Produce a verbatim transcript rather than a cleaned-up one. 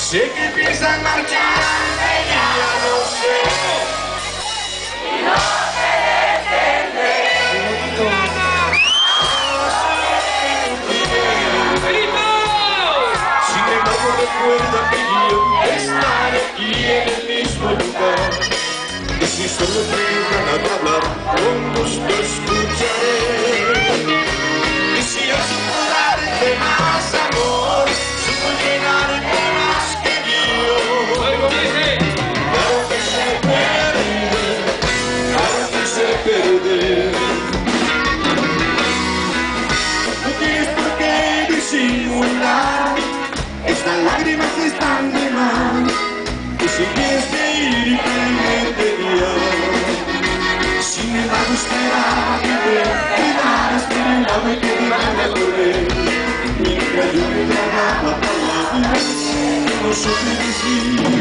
Sé que piensan marcharte, ya lo sé. Y no te detenderé. Sin embargo recuerda que yo estaré aquí en el mismo lugar. Y si solo tengo ganas de hablar, con gusto escucharé. Y si yo supo darte más amor, supo llenarte más que yo. Claro que sé perder, claro que sé perder. No tienes por qué disimular estas lágrimas que están de más. Y si tienes que ir y caerte ya. Sin embargo esperaba que te quedaras con el lado y que te iban a correr. Mientras yo me tragaba palabras que no supe decir.